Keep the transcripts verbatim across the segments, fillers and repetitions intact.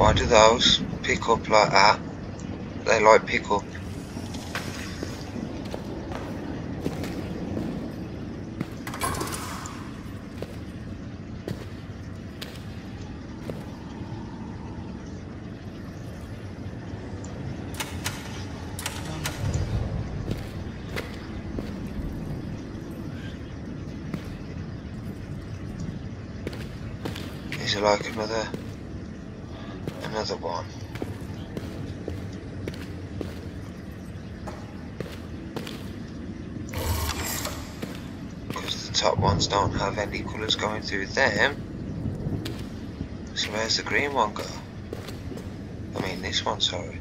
Why do those pick up like that? They like pick up. Is it like another another one? Because the top ones don't have any colours going through them. So where's the green one go? I mean this one, sorry.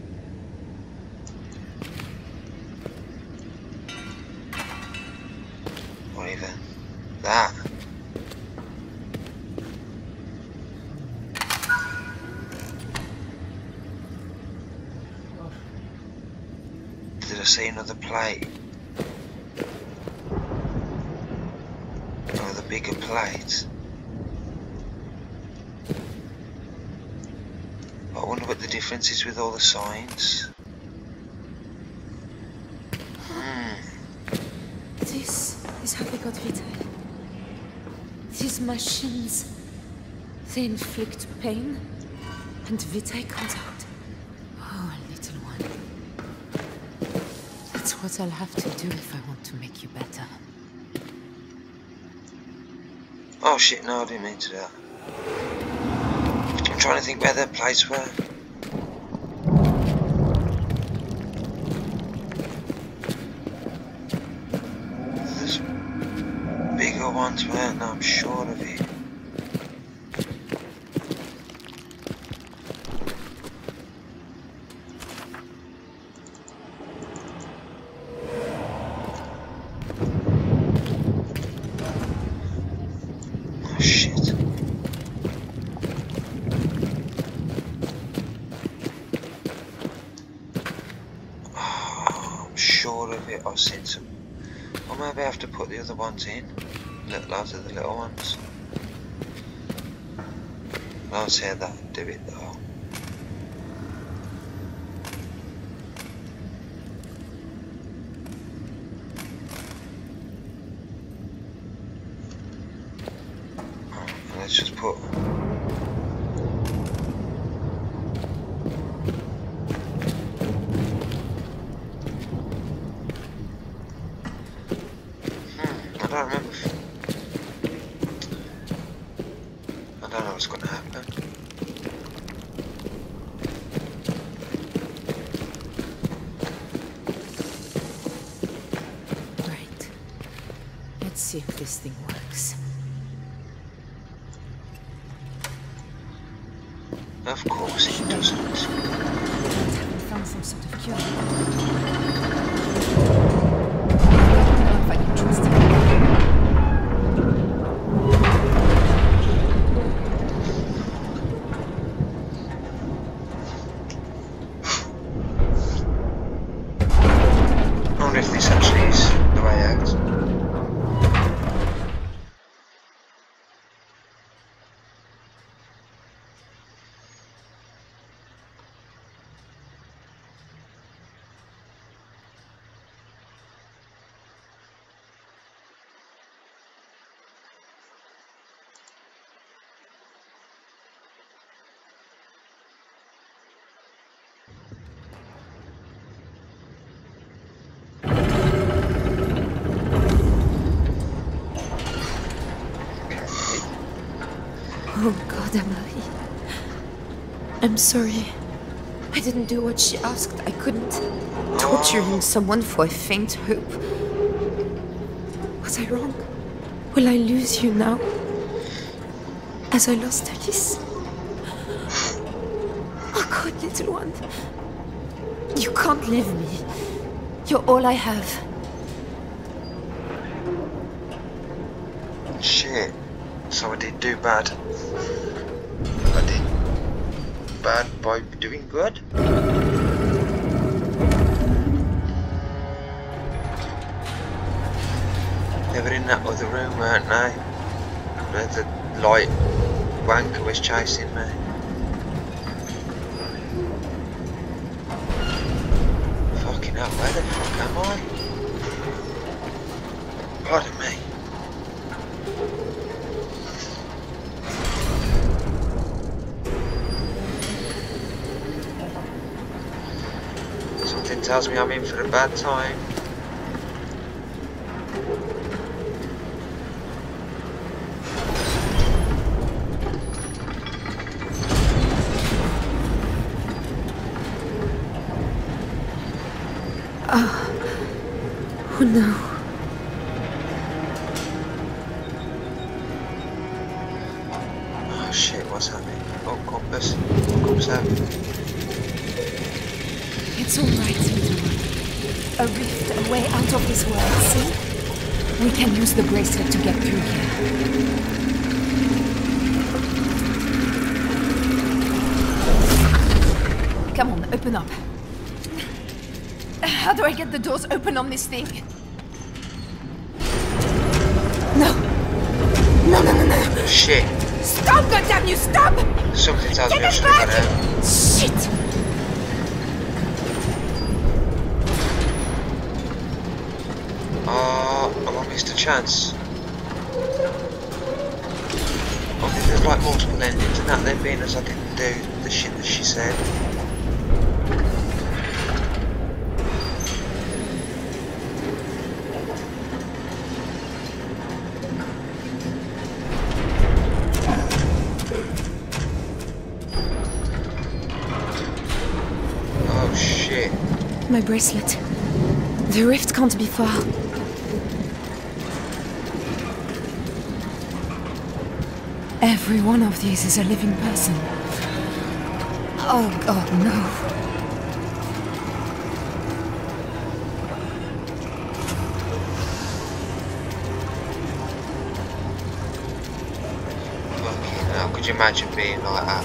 Or even that. Did I see another plate? Another bigger plate? I wonder what the difference is with all the signs. Hmm. This is how they got Vita. These machines, they inflict pain, and Vitae comes out. Oh, little one. That's what I'll have to do if I want to make you better. Oh shit, no, I didn't mean to do that. I'm trying to think where their plates were. There's bigger ones, weren't there? I'm sure of it. I've seen some. Or maybe I have to put the other ones in. Lots of the little ones. I don't say that, do it though. Oh, let's just put. I don't remember. I don't know what's going to happen. Right. Let's see if this thing works. Of course it doesn't. We found some sort of cure. If this actually is the way out. Oh God, Emily. I'm sorry. I didn't do what she asked. I couldn't. Torturing someone for a faint hope. Was I wrong? Will I lose you now? As I lost Alice? Oh God, little one. You can't leave me. You're all I have. Shit. So I did do bad. I did bad by doing good. They were in that other room, weren't they? Where the light wanker was chasing me. hell, where the fuck am I? Pardon me. Something tells me I'm in for a bad time. Oh no. Oh shit, what's happening? Oh, compass. What compass happening? It's all right, little one. A rift, a way out of this world, see? We can use the bracelet to get through here. Come on, open up. How do I get the doors open on this thing? No. No, no, no, no. Shit. Stop, goddamn you, stop! Something tells Get me I it should have back! got out. Shit! Oh, have I missed a chance? I think there's like multiple endings and that then being as I can do the shit that she said. Oh shit. My bracelet. The rift can't be far. Every one of these is a living person. Oh god, no. Fucking hell, could you imagine being like that?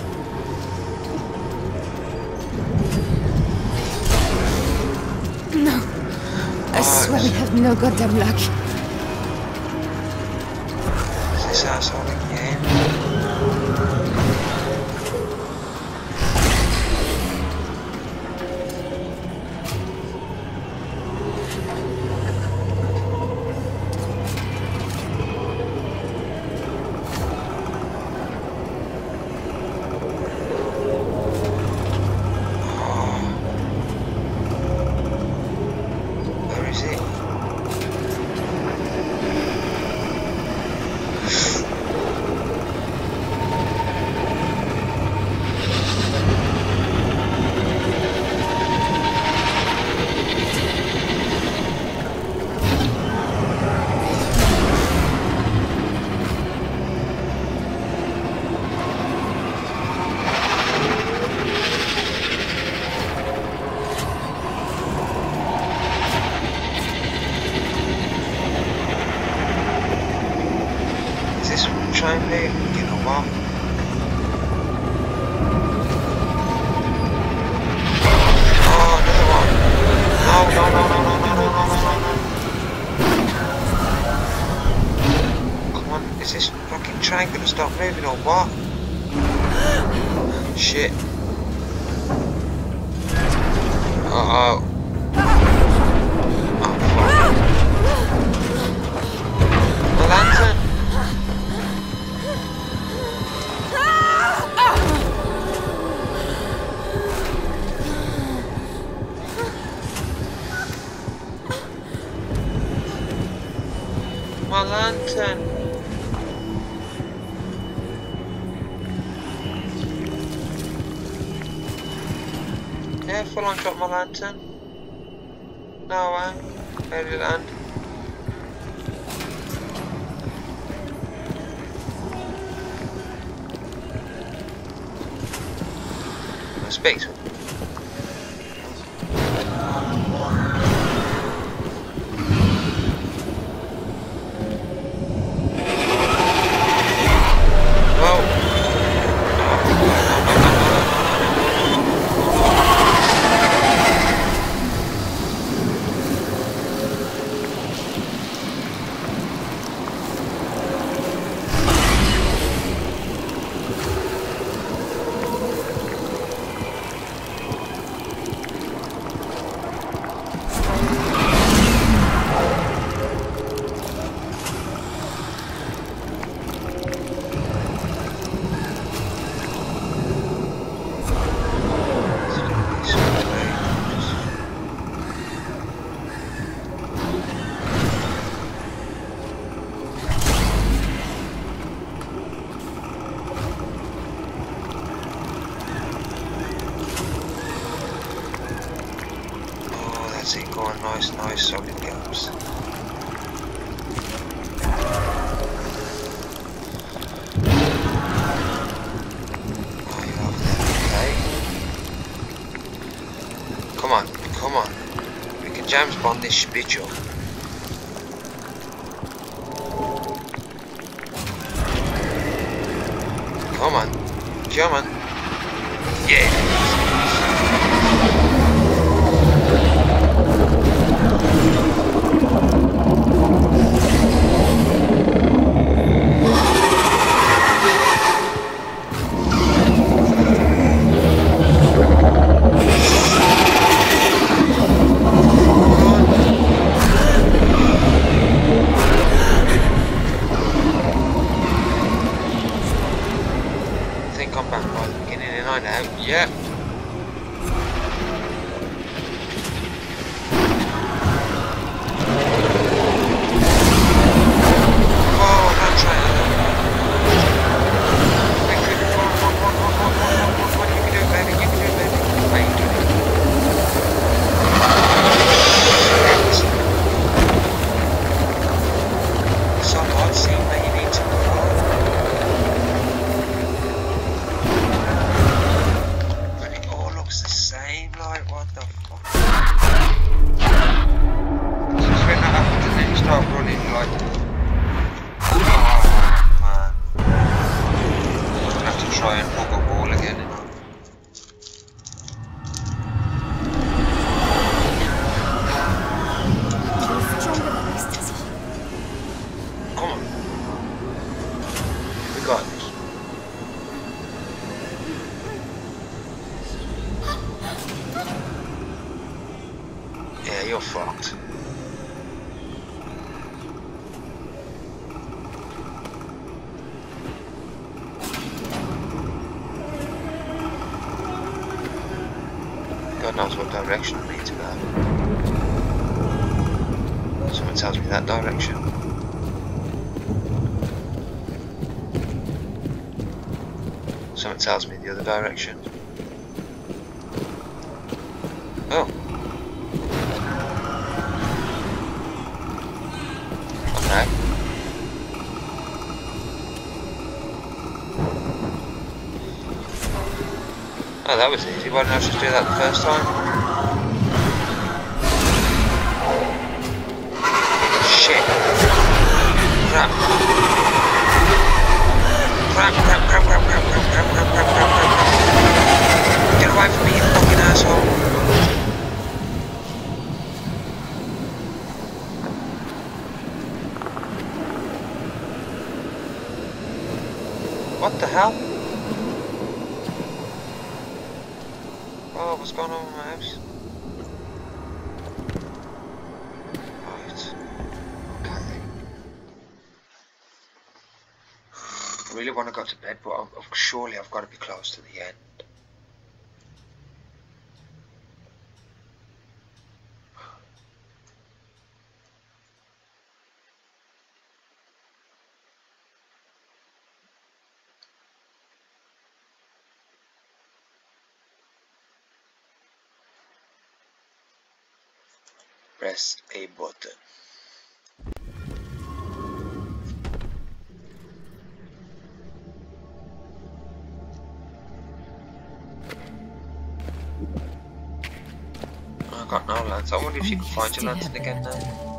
No. I swear we have no goddamn luck. Is this asshole again? Where is it? Is this trying to, you know what? Oh, another one. No, no, no, no, no, no, no, no, no. Come on, is this fucking train gonna stop moving or what? Shit. Uh-oh. Oh, fuck. The lantern. My lantern. Careful, I got my lantern. No way. Where did it land? I speak to him. nice, nice solid gaps. Oh, you're over there, okay. Come on, come on. We can James Bond this bitch up. Come on, come on. Yeah. Yeah. Oh, don't try that. What you can do, baby? You can do it, baby. How you doing it? Some odd scene that you need to move on. Like, what the fuck? Just when that happens and then you start running like, oh man, I'm gonna have to try and hug a wall again, you know. Come on, we got this. Yeah, you're fucked. God knows what direction I need to go. Someone tells me that direction. Someone tells me the other direction. Oh. Okay. Oh, that was easy. Why didn't I just do that the first time? Shit. Crap. Crap, crap, crap, crap, crap, crap, crap, crap, crap, crap, crap. Get away from me, you fucking asshole. What the hell? Oh, what's going on with my house? Right. Okay. I really want to go to bed, but I'm, surely I've got to be close to the end. Press a button. I got no lance. I wonder if you can find your lantern again now.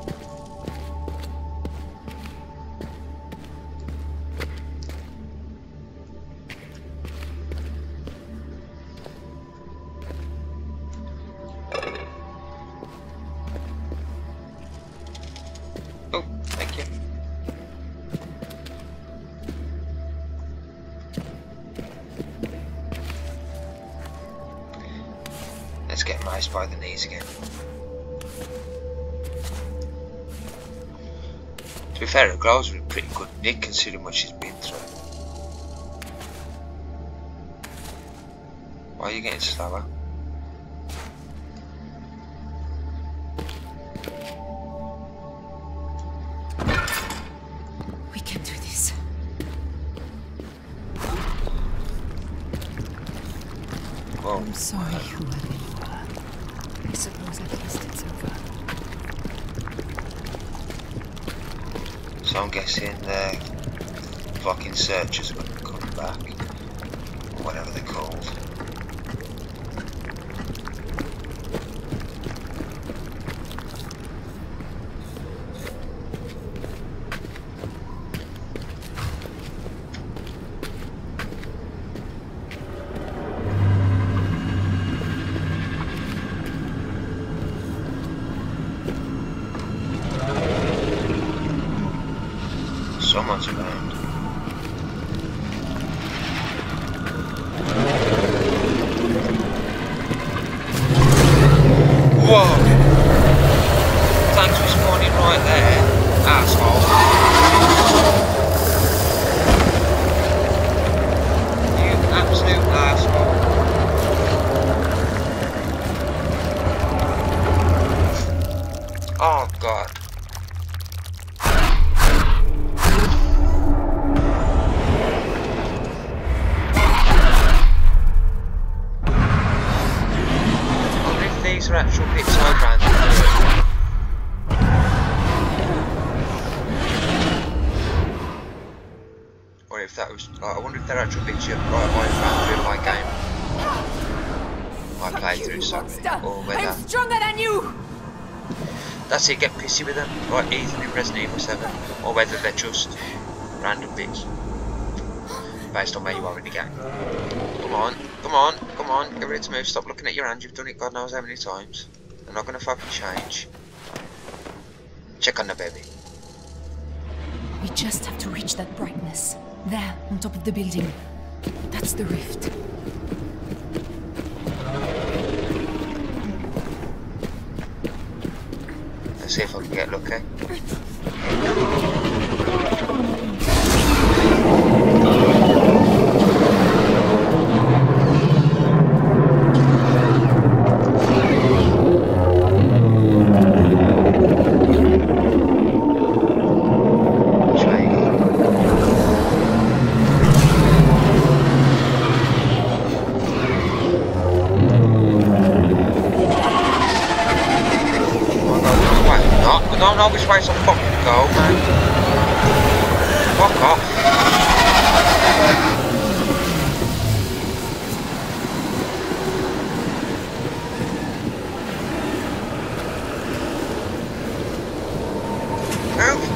Oh, thank you. Let's get Mice by the knees again. To be fair, her gloves were in pretty good nick considering what she's been through. Why are you getting slower? We can do this. Whoa. I'm sorry, whoever you are. I suppose at least it's over. So I'm guessing the fucking searchers are coming back, or whatever they're called. Someone's around. Whoa! Tanks were spawning right there, asshole. You absolute asshole. Oh god. These are actual bits I ran through. Or if that was, like, I wonder if they're actual bits you right, I ran through my game. I played through, sorry. Or whether I'm stronger than you. That's it, get pissy with them, like Ethan in Resident Evil seven. Or whether they're just random bits based on where you are in the game. Come on, come on, come on, get ready to move, stop looking at your hand, you've done it God knows how many times. They're not gonna fucking change. Check on the baby. We just have to reach that brightness. There, on top of the building. That's the rift. Let's see if I can get lucky. I don't know which way to fucking go, man. Fuck off. Move.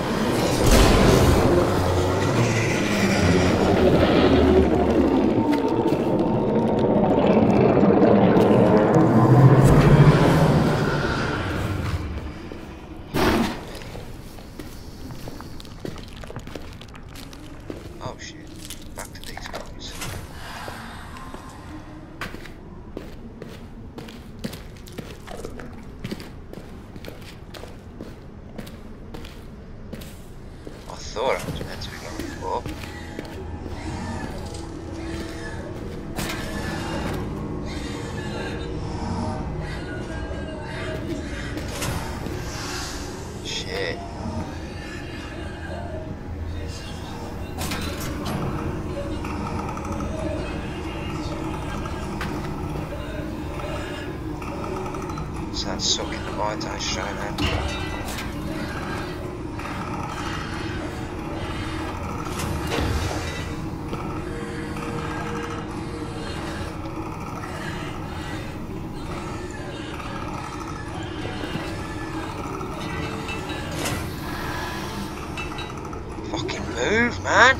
Oh shit, back to these guys. I thought I was meant to be going up. Shit. That's sucking the light out straight now. Fucking move, man!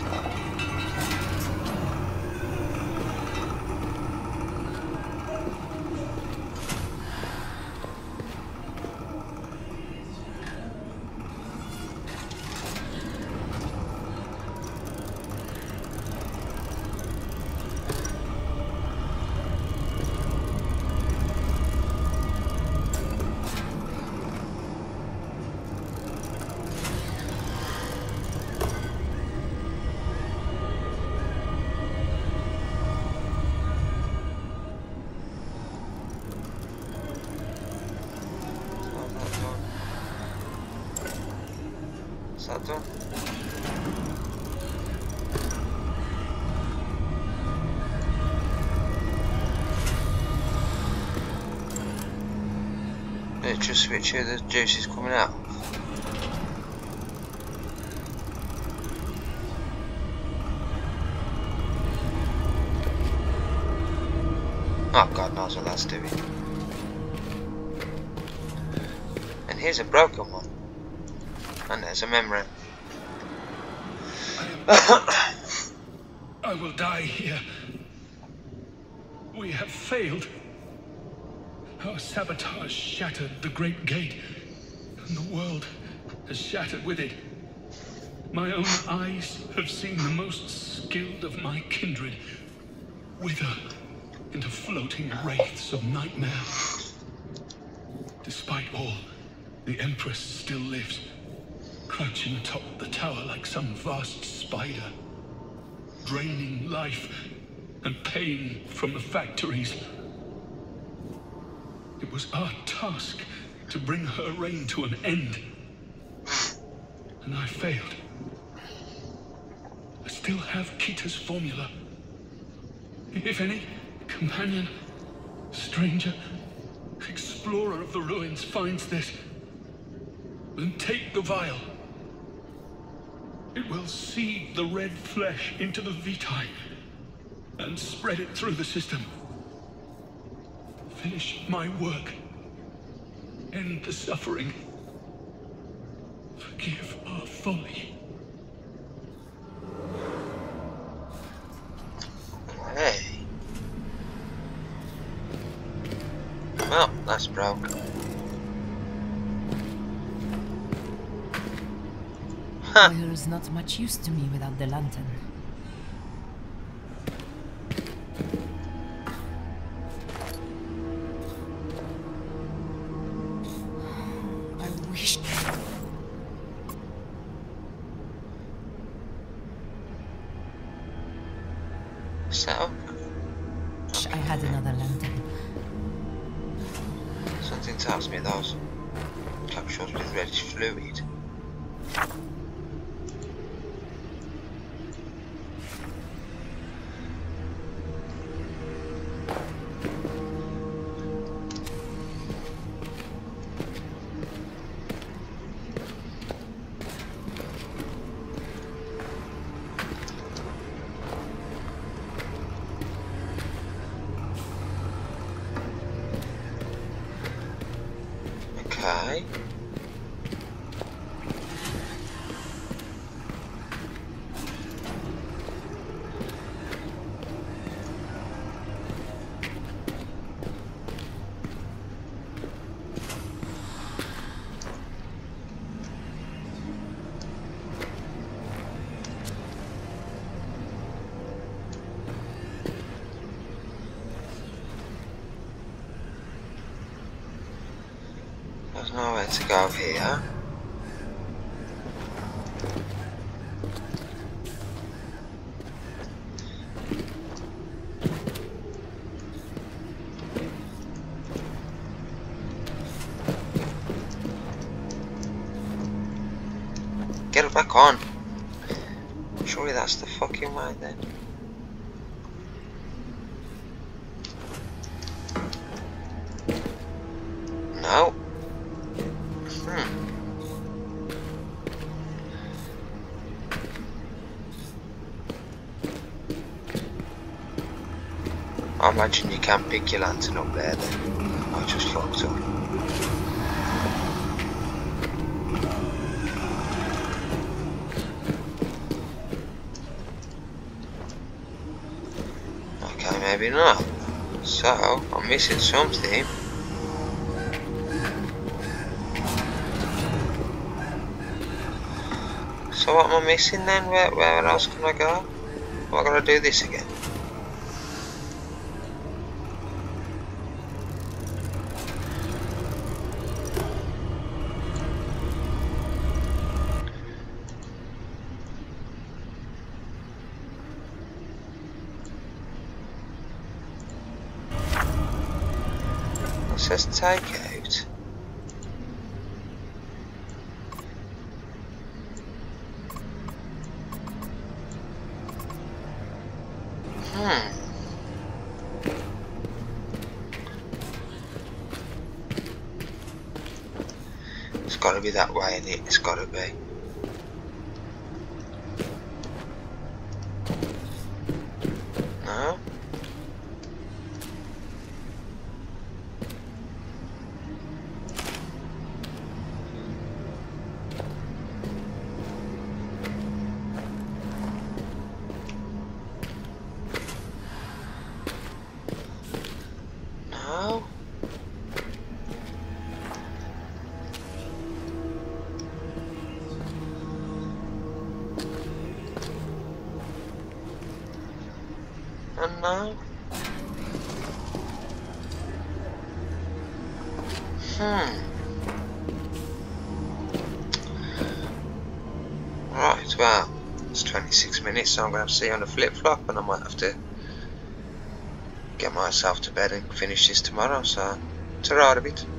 Is that done? Let's just switch here, the juice is coming out. Oh, God knows what that's doing. And here's a broken one. And there's a memory. I will die here. We have failed. Our sabotage shattered the Great Gate, and the world has shattered with it. My own eyes have seen the most skilled of my kindred wither into floating wraiths of nightmare. Despite all, the Empress still lives, crouching atop the tower like some vast spider, draining life and pain from the factories. It was our task to bring her reign to an end, and I failed. I still have Kita's formula. If any companion, stranger, explorer of the ruins finds this, then take the vial. It will seed the red flesh into the Vitae and spread it through the system. Finish my work. End the suffering. Forgive our folly. Hey. Well, that's broke. Huh. Oil's not much use to me without the lantern. I wish... So? I had another lantern. Something tells me those capsules with reddish fluid. Okay. There's nowhere to go here. Get it back on. Surely that's the fucking way then. No. Hmm. I imagine you can pick your lantern up there then. I just fucked up. Okay, maybe not. So, I'm missing something. So what am I missing then? Where, where else can I go? Am I gonna do this again? It says take out. Hmm. It's gotta be that way, innit? It's gotta be. No? And now? Hmm. Right, well, it's twenty-six minutes, so I'm going to have to see you on the flip-flop, and I might have to get myself to bed and finish this tomorrow, so ta-ra a bit.